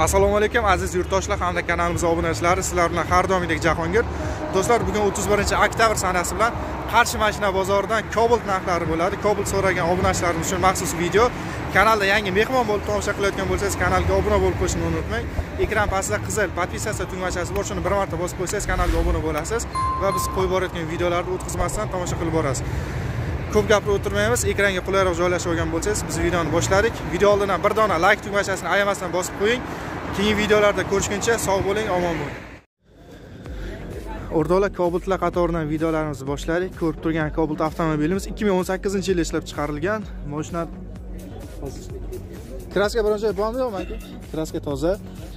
Assalomu alaykum aziz yurtdoshlar hamda kanalimizga obunachilari, sizlar bilan har doimgidek Jahongir. Do'stlar, bugun 31-oktyabr sanasi bilan Qarshi mashina bozoridan Cobalt narxlari bo'ladi. Cobalt so'ragan obunachilarimiz uchun maxsus video. Kanalda yangi mehmon bo'lib tomosha qilayotgan bo'lsangiz, kanalga obuna bo'lib qo'yishni unutmang. Ekran pastida qizil podpisatsiya tugmachasi bor, shuni bir marta bosib qo'ysangiz kanalga obuna bo'lasiz va biz qo'yib borayotgan videolarni o'tkazmasdan tomosha qilib borasiz. Ko'p gapirib o'tirmaymiz, ekranga qulayroq joylashib olgan bo'lsangiz, biz videoni boshladik. Video oldidan bir dona like tugmachasini ayamasdan bosib qo'ying. Keyingi videolarda ko'rishguncha sog' bo'ling, omon bo'ling. O'rtoqlar, Cobaltlar qatoridan videolarimizni boshladik. Ko'rib turgan Cobalt avtomobilimiz 2018-yilda ishlab chiqarilgan. Mashina kraska birinchi bormi yo'qmi aka? Kraska toza.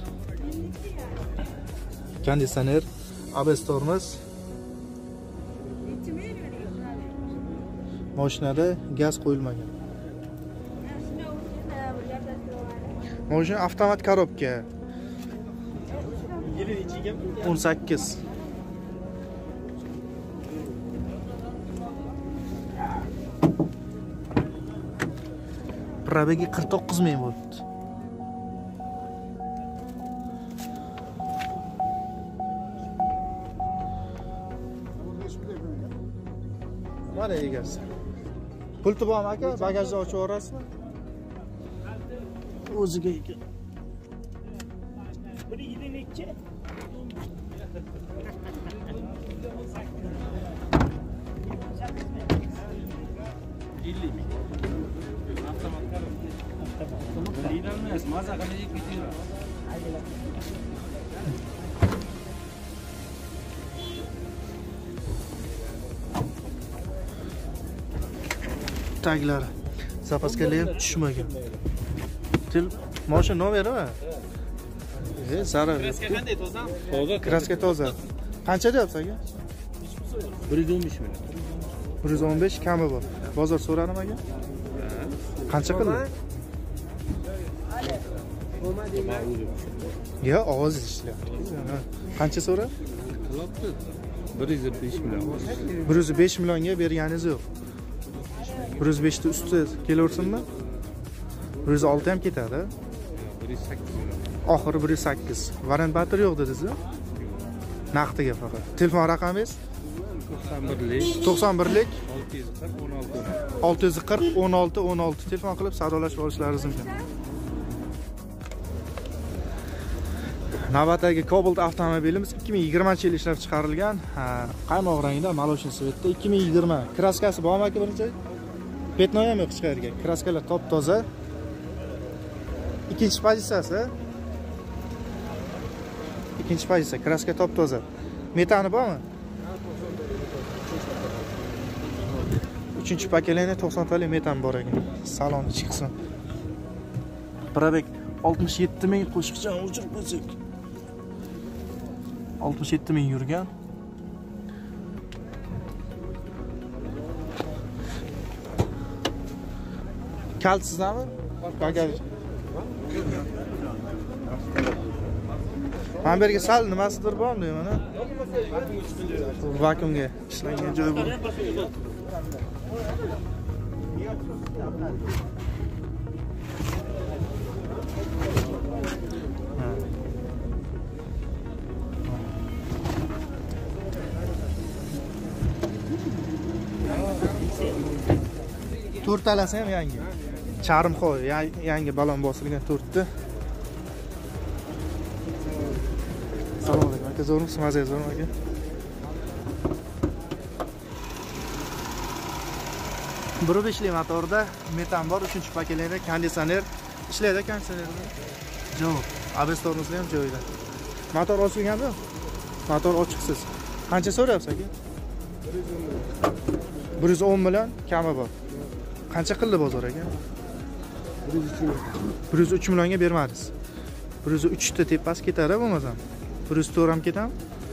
Konditsioner, ABS tormoz. Mashinada gaz qo'yilmagan. Mashina avtomat korobka. 18. Probegi 49 ming bo'libdi. Mana egasi. Pulti bormi aka? Bagajni ochib yuborasizmi? O'ziga ega. Buni yili necha? Taglari zapaskalar ham tushmagan. Mashina nomerimi? Zarar. Kraska qanday toza? Toza. Kraska toza. Qancha deyapsiz aka? 115 million. 115 kami bor. Bozor so'radim aka. Qancha qildi? Ya, ovoz ishlayapti. Qancha so'ra? 105 million. 105 millionga berganingiz yo'q. 105 ta usti kelaversinmi? 106 ham ketadi. 108 million. Oxiri 108. Variant bateri yo'q dedingiz-ku? Naqdiga faqat. Telefon raqamingiz? 91lik 640 16 16 telefon qilib savdolashib olishlaringiz mumkin. Navbatdagi Cobalt avtomobilimiz 2020-yil ishlab chiqarilgan. Qaymoq rangda Maloshin svetda 2020. Kraskasi bormi aka birinchi? Petnoy ham yo'q chiqargan. Kraskalar top toza. Ikkinchi pozitsiyasi. Ikkinchi pozitsiya, kraska top toza. Metani bormi? 3-chi pakeleni 90 talik metan bor ekan. Salonni chiqsin. Probeg 67 ming qo'shiqcha o'chirib qo'ysak. 67 ming yurgan. Kaltsizmi? Bagaj. Men berga sal nimasidir bormi deyman-a? Vakuumga ishlangan joy bor. To'rtalasi ham yangi. Charm qo'y, yangi balon bosilgan 4 ta. Assalomu alaykum aka, zo'rmisiz? Mazangiz bormi aka? Bir beshli motorda metan bor, 3-chi pakelenda konditsioner ishlaydi. Konditsionerda javob. ABS tormozi ham joyida. Motor ochilganmi? Motor ochiqsiz. Qancha so'rayapsiz aka? 110 million kami bor. Qancha qildi bozor aka? 103 millionga bermadingiz. 103 ta tepasi ketadi bo'lmasam. 104 ham ketami?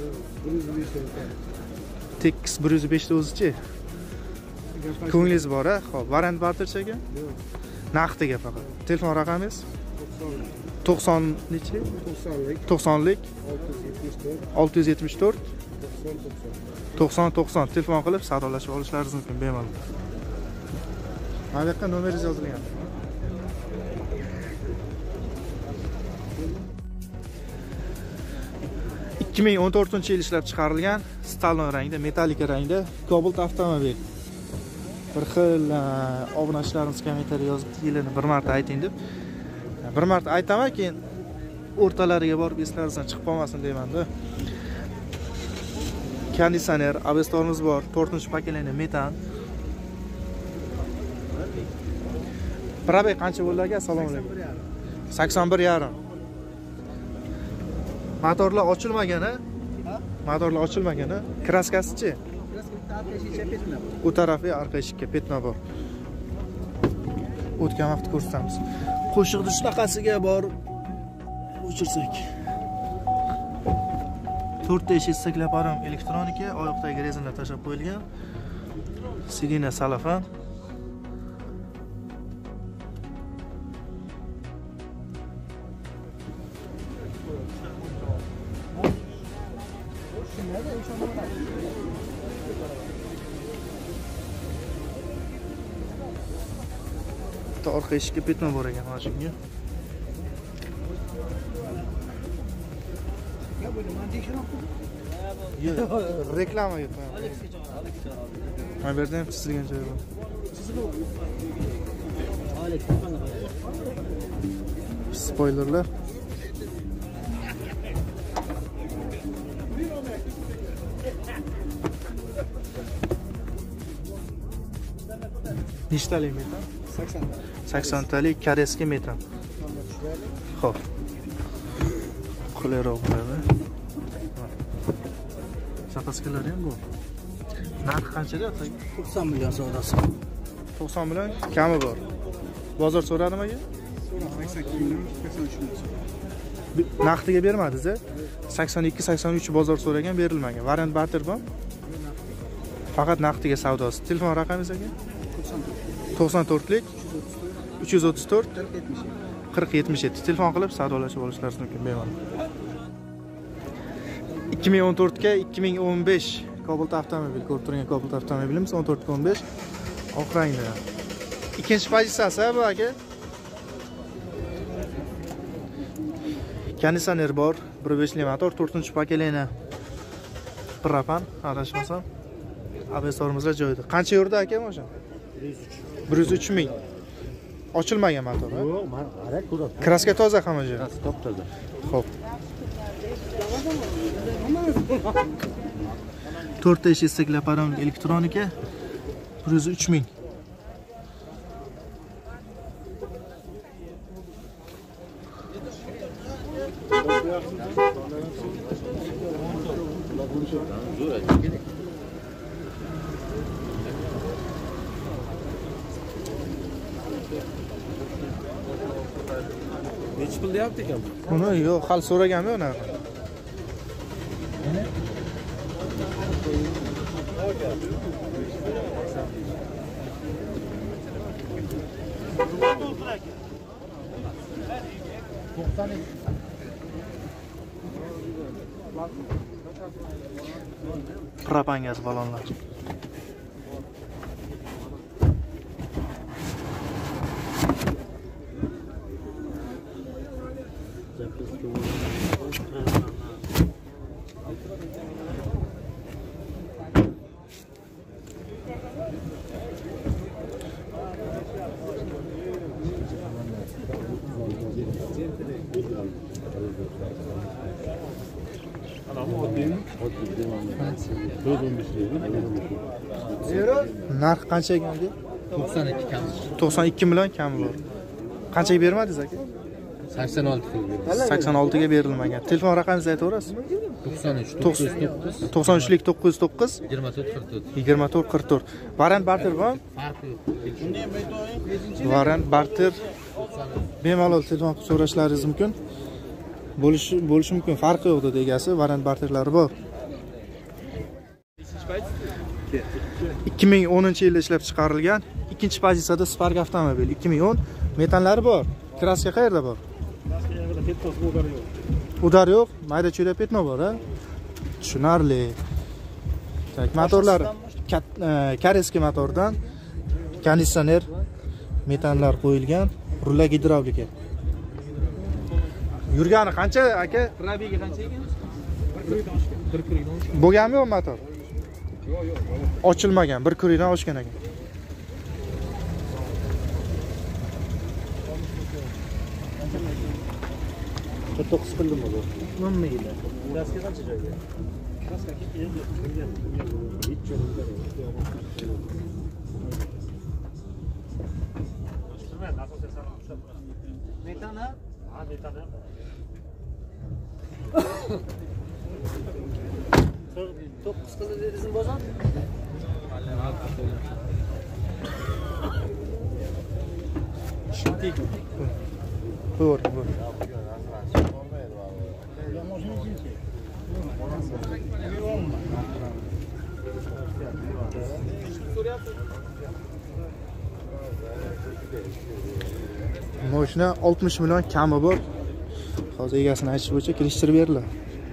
105. 105 ta o'zichi. Ko'nglingiz bor-a? Xo'p, variant barterchi aka? Yo'q. Naqdiga faqat. Telefon raqamingiz? 90 nechi? 90lik 674 90 telefon qilib savdolashib olishlaringiz mumkin bemalol. Mana bu yerga nomeringiz yozilgan. 2014-yil ishlab chiqarilgan stalon rangda, metalik rangda Cobalt avtomobil. Bir xil obunachilarimiz kommentariyga yozibdi, yilini bir marta ayting deb. Bir marta aytaman, keyin o'rtalariga borib eslaringizdan chiqib qolmasin deyman-da. Konditsioner, ABS tormoz bor, 4-pokoleniya metan. Probeg qancha bo'ldi aka? Assalomu alaykum. 81,5. Motorlar ochilmagan-a? Motorlar ochilmagan-a? Kraskasi-chi? Bu tarafga orqa eshikka petma bor. O'tgan vaqt ko'rsatamiz. Qo'shiqni shunaqasiga bor. O'chirsak. 4 eshik saklaparam elektronika, oyoqdagi rezinlar tashab qo'yilgan. Sidina salafan. Orqa eshikka petma bor ekan mana shunga. Reklama yo'q. Mana bu yerda ham chizilgan joy bor. Spoilerlar. Nechtalik metan? 80 talik kareski metan. Xo'p. Qulayroq bo'ladi. Zapaskalar ham bor. Narxi qancha deyapsiz? 90 million savdosi. 90 million kami bor. Bozor so'radimi aka? 82 million, 83 million. Naqdiga bermadingiz-a? 82-83 bozor so'ragan, berilmagan. Variant barter bormi? Faqat naqdiga savdosi. Telefon raqamingiz aka? 94lik 334 4077. Telefon qilib savdolashib olishlaringiz mumkin bemalol. 2014 ga 2015 Cobalt avtomobil ko'rib turgan Cobalt avtomobilimiz 14 ga 15 oq rangda. Ikkinchi pozitsiyasi bu aka. Konditsioner bor, 1.5 li motor, 4-pokoleniya propan, adashmasam. ABS tormozlar joyida. Qancha yurdi aka mashina? 103 ming. Ochilmagan motor, ha? Yo'q, men qarab ko'rib. Kraska toza hamaja. Kraska toza. Xo'p. 4 eshik saklaparam elektronika 103 ming. Necha pul deyapti ekan? Buni yo'q, hali so'raganmi unaqa? Propan gaz balonlar. Narx qancha ekan edi? 92 kam. 92 million kami bor. Qanchaga bermadingiz aka? 86 pul berdim. 86 ga berilmagan. Telefon raqamingizni aytaverasiz? 93lik 909 24 44. Variant barter bormi? Farqi yo'q. Variant barter bemalol telefon qilib so'rashlaringiz mumkin. Bo'lishi mumkin. Farqi yo'q dedi egasi. Variant barterlari bor. 2010-yilda ishlab chiqarilgan ikkinchi pozitsiyada Spark avtomobil 2010 metanlari bor. Kraska qayerda bor? Udar yo'q, mayda cho'da petma bor, ha? Tushunarli. Tak, motorlar kareski motordan konditsioner metanlar qo'yilgan, rullar gidravlika. Yurgani qancha aka? Probegi qancha ekan? Bo'lganmi yo'q motor? Ochilmagan, bir kurikdan oshgan ekan. Katta qisqildimi bu? 10 ming. Gaskiga qancha joyga? Gaskiga endi bo'lgan. Hech joyda Metana? Ha, metana. Top qisqildi dedingizmi bozor? Shunday. To'g'ri, to'g'ri. Mashina 60 million kami bor. Hozir egasini aytish bo'yicha kelishtirib beriladi.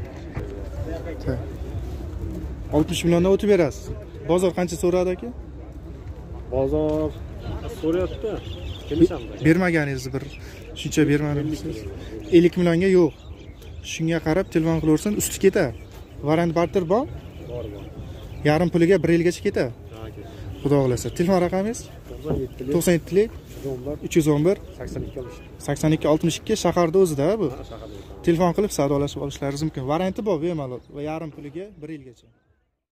60 milliondan o'tib berasiz. Bozor qancha so'radi aka? Bozor so'rayapti. Kelishamiz. Bermaganingizni bir shuncha bermadingiz. 50 millionga yo'q. Shunga qarab telefon qilaversin, usti ketadi. Variant barter bor? Bor. Yarim puliga 1 yilgacha ketadi. Ha, ketadi. Xudo xolasa. Telefon raqamingiz? 97lik 311 82 82 62 shaharda o'zida bu. shaharda. Telefon qilib savdolashib olishlaringiz mumkin. Varianti bor bemalol va yarim puliga 1 yilgacha.